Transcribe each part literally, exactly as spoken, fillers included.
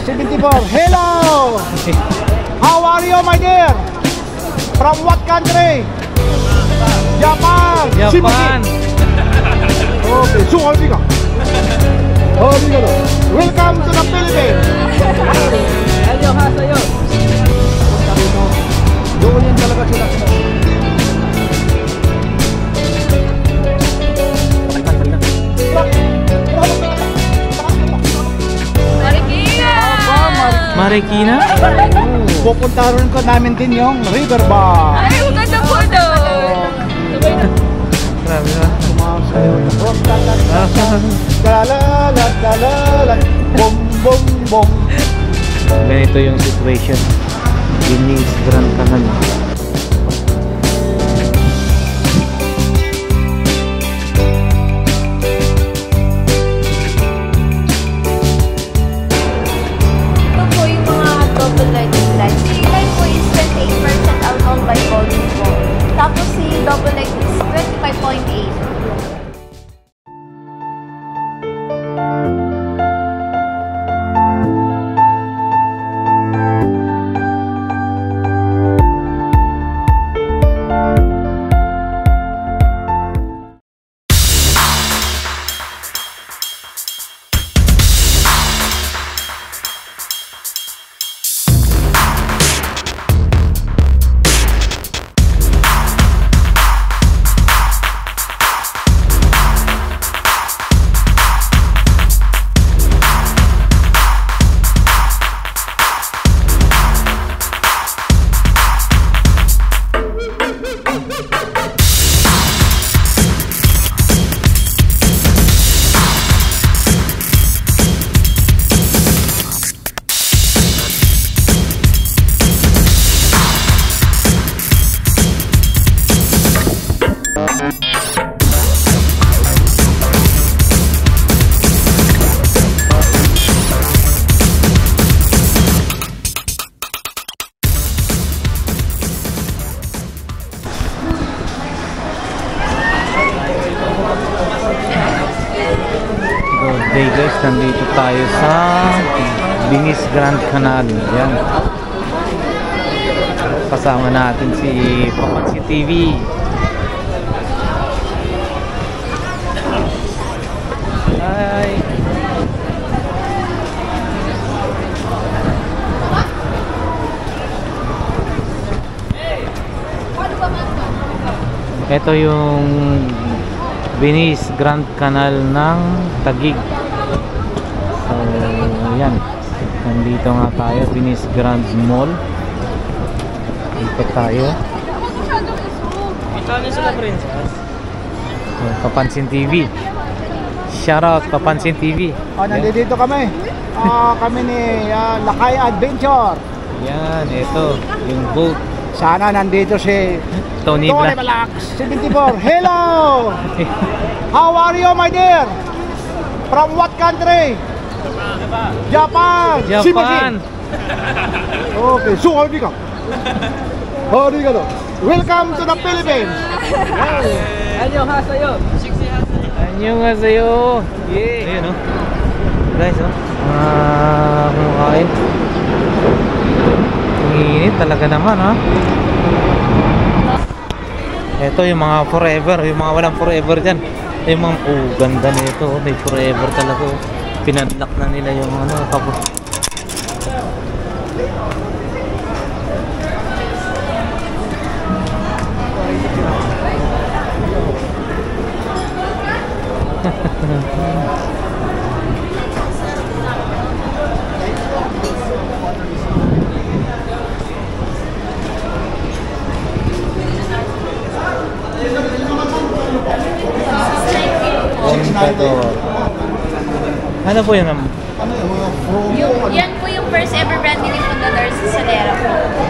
seventy-four. Hello! How are you, my dear? From what country? Japan! Japan! Okay, so halbi ka. Halbi ka daw. Welcome to the Philippines! Annyeonghaseyo! Doon yan talaga sila. Marikina? Pupunta rin ko namin din yung Riverbank. Ay, ang ganda po doon. Grabe ba? Sumasayaw yung rock, lalala, bom, bom, bom. Ganito yung situation. Venice Grand Canal. Tapos si double egg is twenty-five point eight. Okay guys, nandito tayo sa Venice Grand Canal. Yan. Kasama natin si Papansin T V. Hi! Ito yung Venice Grand Canal ng Taguig. So, yan. Nandito nga tayo, Venice Grand Mall. Ikot tayo. So, Papansin T V. Shoutout Papansin T V. Oh, nandito kami. Ah, kami ni uh, Lakay Adventure. Yan, ito yung boat. Sana nandito si Tony Tony Black. Black seventy-four. Hello! How are you, my dear? From what country? Japan! Japan! Okay, so halbi ka. Halbi ka daw. Welcome to the Philippines! Annyeonghaseyo! Annyeonghaseyo! Yeah! Ayun, oh. Guys, oh. Ah, kumakain. Init talaga naman, ha? Ito yung mga forever, yung mga walang forever dyan. Yung mga, oh, ganda nito, may forever talaga. Oh. Pinadlock na nila yung ano, tapos. Ano po yun, ma'am? Yung, yan po yung first ever brand ni Fundador sa Solera po.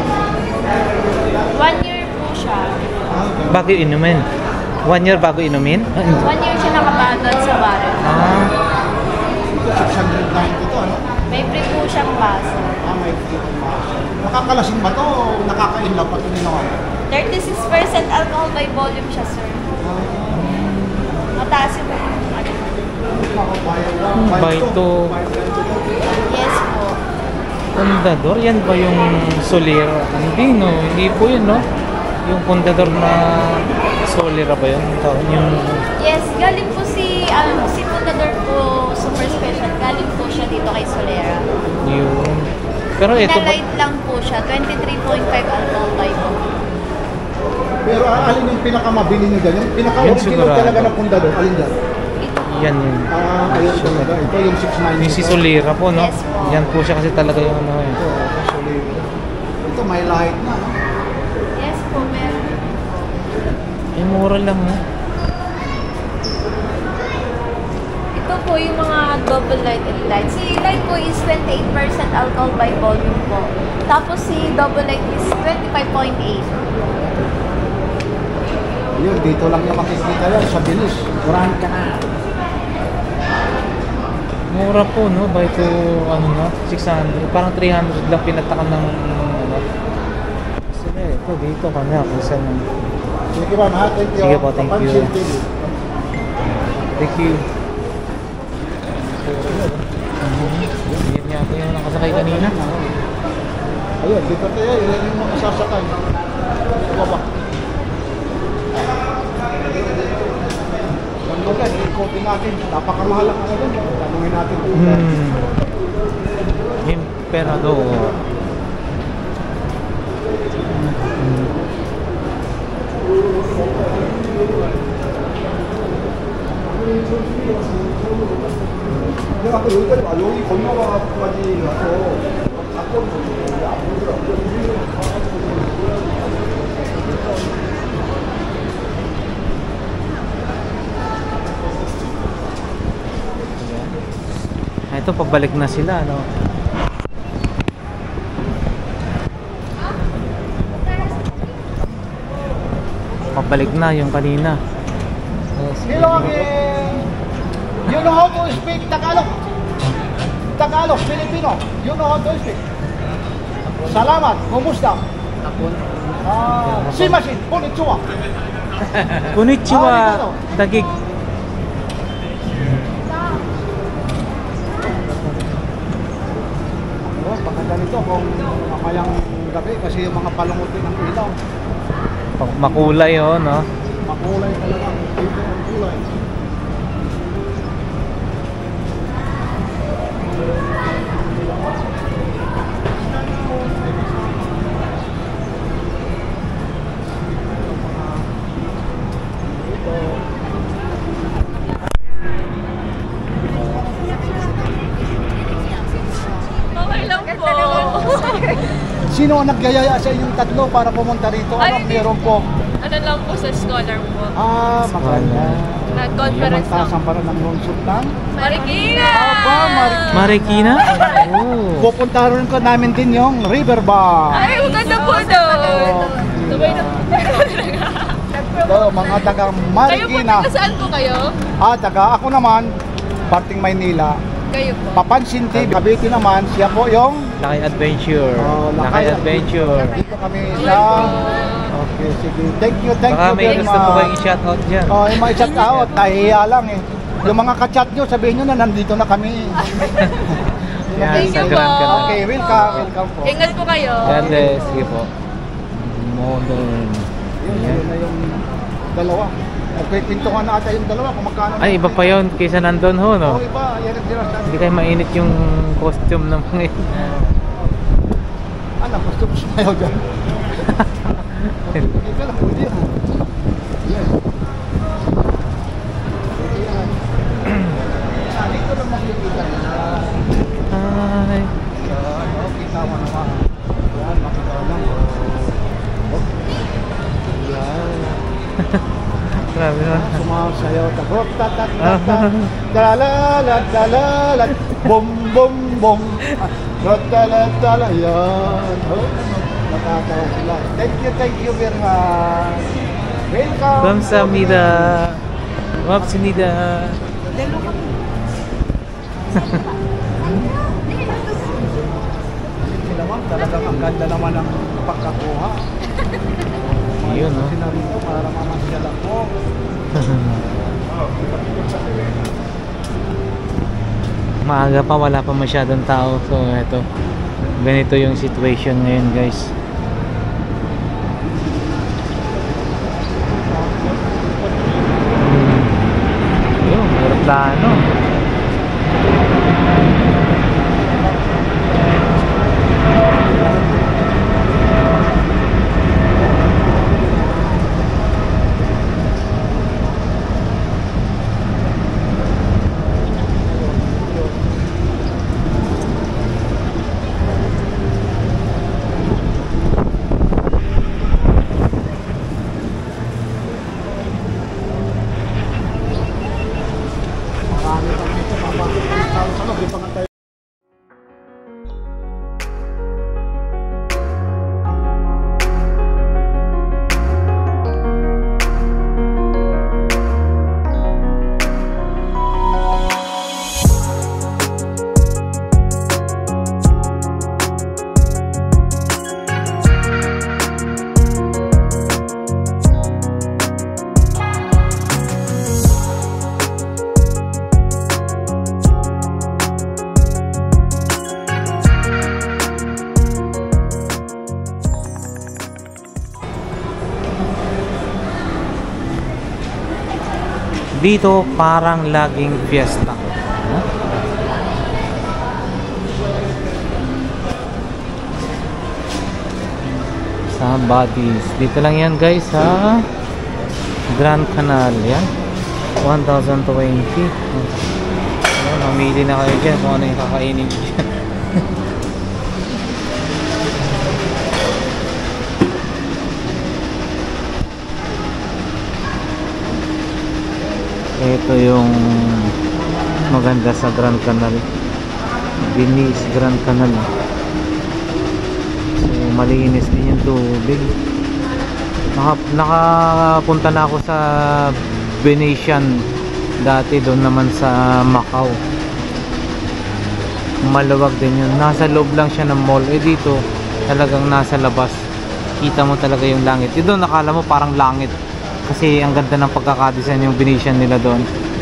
One year po siya. Bago inumin? One year bago inumin? One year siya nakabadod sa barrel. Ah. six hundred ninety to, ano? May free po siyang baso. Ah, may free baso. Nakakalasing ba to o nakaka-inlove pa ito din ako? thirty-six percent alcohol by volume siya, sir. Mataas yung ano. By two. Yes po. Pundador, yan ba yung Solera? Hindi, no? Hindi po yun, no? Yung Pundador na Solera ba yun? Yung... Yes, galing po si, um, si Pundador po, super special. Galing po siya dito kay Solera. Yun. Pero ito ba? Pinalight lang po siya, twenty-three point five alcohol by volume. Pero ah, alin yung pinakamabili nyo dyan? Yung Yan pinaka-original sigurado. talaga na Pundador, alin dyan? Ito. Yan yun. Ah, ayun talaga. Ito yung six nine. Yung si Solera po, no? Yes po. Yan po siya kasi talaga yung ano eh. Ito, actually, ito may light na. no? Yes po, meron. Ay, mura lang, no? Ito po yung mga double light and light. Si light po is twenty-eight percent alcohol by volume po. Tapos si double light is twenty-five point eight. Ayun, dito lang yung makikita yan sa bilis. Murahan ka na. Mura po, no? By to, ano na, six hundred. Parang three hundred lang pinatakan ng, ano. Sige, ito, dito ka na. Kung saan ang... Sige ba, ha? Thank you. Sige po, thank you. Papansin T V. Thank you. Yan nga po yung nakasakay kanina. Ayun, dito tayo. Yan yung mga sasakay. Ito ba? Ganda yan, ikotin natin. Napakamahal ang ano dun. Tanungin natin kung Hmm. Emperador. 내가 그 여기까지 와. 여기 건너가까지 가서 사건 안 보더라고. Ah, ito, pabalik na sila, no? Pabalik na yung kanina. Ilongin! You know how to speak Tagalog? Tagalog, Filipino. You know how to speak? Salamat, kumusta? Ah, simasin, konnichiwa. Konnichiwa, Arigato. Tagig. Oh, baka ganito kung mamayang gabi kasi yung mga palungutin ng ilaw. Makulay, oh, no? Makulay talaga. Dito ang kulay. Okay lang po. Sino ang nagyayaya sa inyong tatlo para pumunta rito? Ano Ay, meron po? Ano lang po sa scholar po. Ah, maganda. Nag-conference lang. Yamantasan para ng lungsod ng Marikina! Aba, Marikina. Marikina? Oh. Pupunta rin ko namin din yung River Bar. Ay, maganda po doon. Sabay na. So, mga taga Kayo po, Marikina. taga saan po kayo? Ah, taga ako naman, parting Maynila. Kayo po. Papansin T V, Cavite naman, siya po yung Lakay Adventure. Oh, Lakay Adventure. dito kami sa... Okay, sige. Thank you, thank Baka you may very gusto po kayong much. i-shoutout dyan. Oh, yung mga chat out, nahihiya lang eh. Yung mga ka-chat nyo, sabihin nyo na nandito na kami. Yan, Thank sa you Grand po. Canal. Okay, welcome, welcome po. Ingat po kayo. Yan, eh, sige po. Modern. Yun, yun na yung dalawa. Nagpipintuhan na ata yung dalawa kung magkano. Ay, iba pa yun kaysa nandun ho, no? Oo, iba. Yan ang sinasabi. Hindi kayo mainit yung costume ng mga yun. Anak, gusto ko sumayaw dyan. Hindi ka lang, pwede yan. Yes. Pwede yan. Ah, dito lang makikita na. Ay. Yan, oh, kita mo naman. Yan, makita lang. Oh. Yan. Grabe naman. Sumasayaw. Tagrot, tatat, tatat. Talalat, talalat. Bum, bum, bum. Talat, talat, talat. Yan. Oh, natatawa sila. Thank you, thank you very much. Welcome. Kamsahamnida. Wapsinida. Hindi naman, talagang ang ganda naman ng pagkakuha. Yun, no? Sila rito para mamasyal ako. Maaga pa, wala pa masyadong tao. So, eto. ganito yung situation ngayon, guys. Hmm. Yun, aeroplano. Dito parang laging fiesta. Huh? Sa Bodies. Dito lang yan, guys, sa Grand Canal. Yan. one thousand twenty. So, mamili na kayo dyan kung ano yung kakainin dyan. Ito yung maganda sa Grand Canal, Venice Grand Canal. So malinis din yung tubig. Naka, nakapunta na ako sa Venetian dati, doon naman sa Macau. Maluwag din yun, nasa loob lang siya ng mall. Eh dito talagang nasa labas, kita mo talaga yung langit. Dito nakala mo parang langit kasi ang ganda ng pagkakadesign yung Venetian nila doon.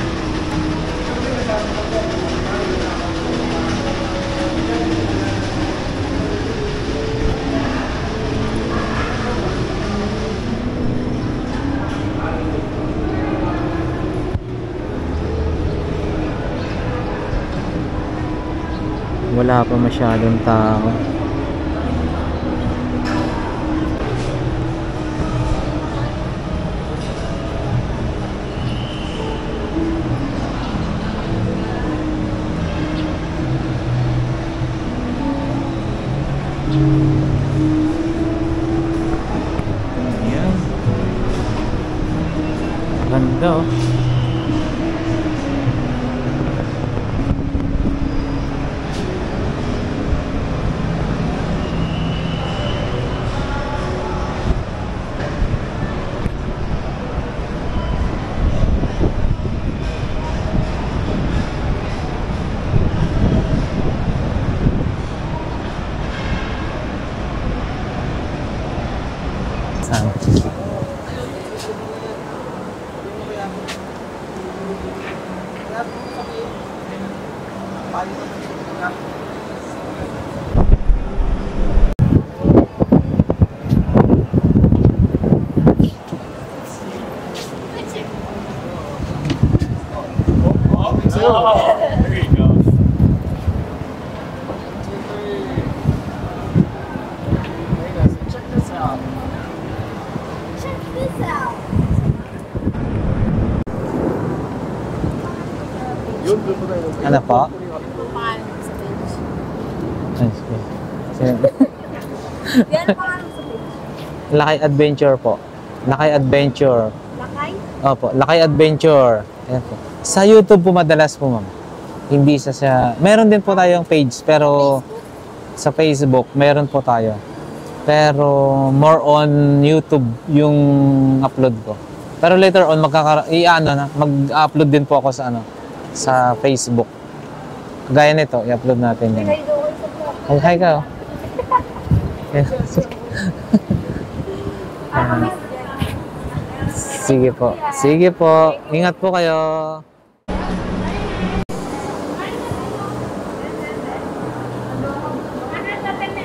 Wala pa masyadong tao. Ayan. Ganda, oh. Oh, there you go. Check this out. Check this out. Ano po? Paano sa page? Ay, sige. Sige. Yan paano sa page? Lakay Adventure po. Lakay Adventure. Lakay? Opo, Lakay Adventure. Ayan po. Sa YouTube po madalas po, ma'am. Hindi sa sa... Meron din po tayong page, pero sa Facebook, meron po tayo. Pero more on YouTube yung upload ko. Pero later on, magkaka... I-ano na, mag-upload din po ako sa ano, sa Facebook. Gaya nito, i-upload natin yan. Hi doon sa vlog. Ay, hi ka. Oh. Ah, miss. Sige po. Sige po. Ingat po kayo. Ano sa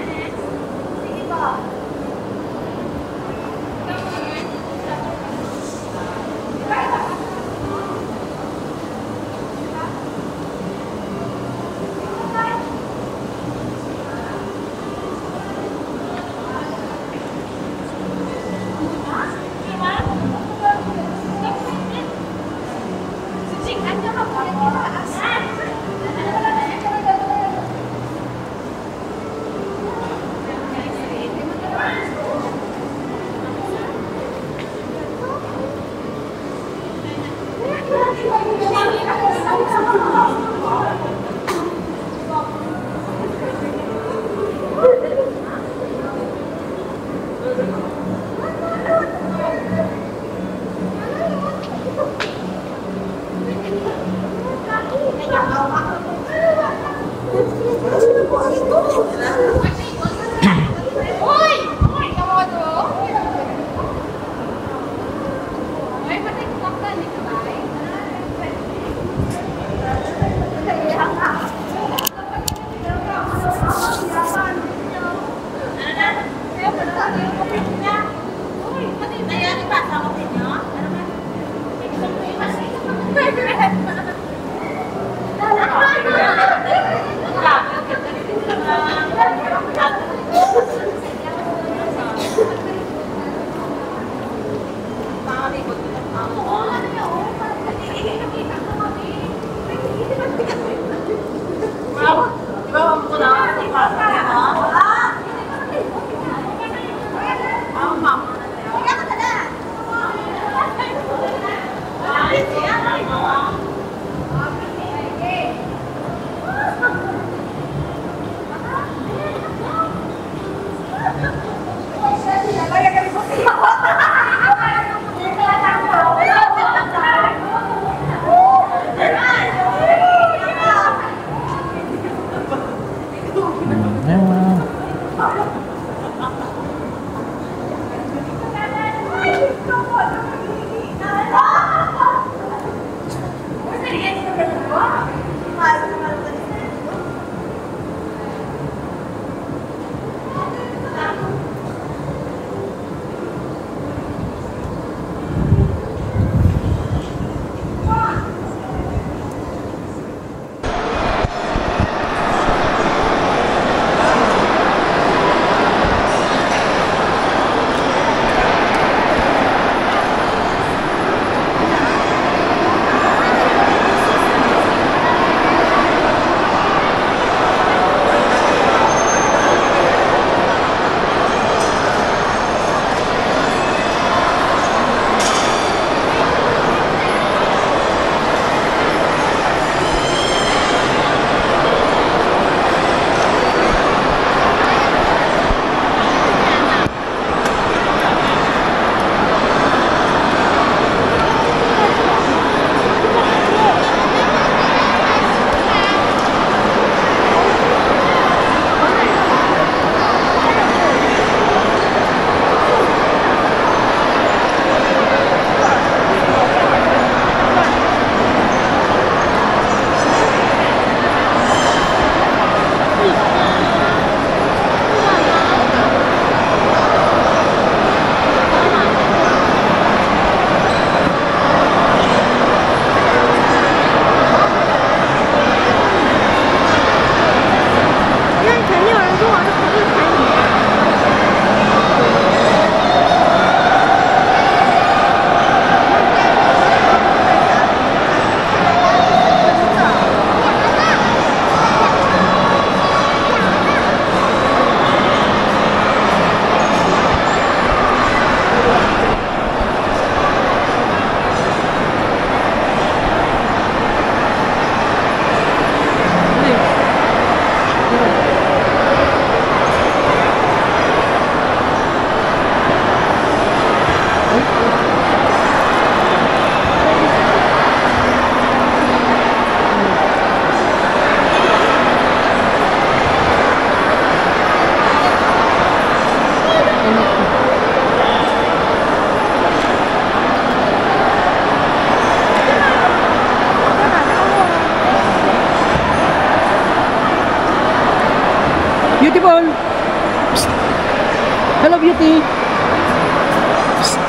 Idol! Psst. Hello, beauty! Psst.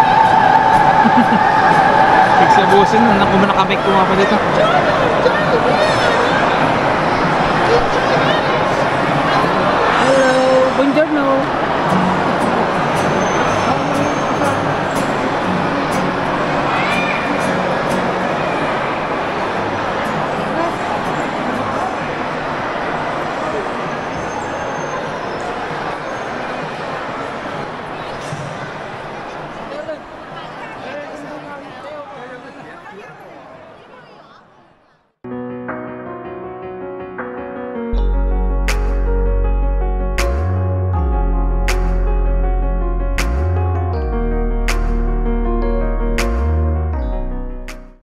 Pigsabusin na, naku, nakamek ko nga pa dito.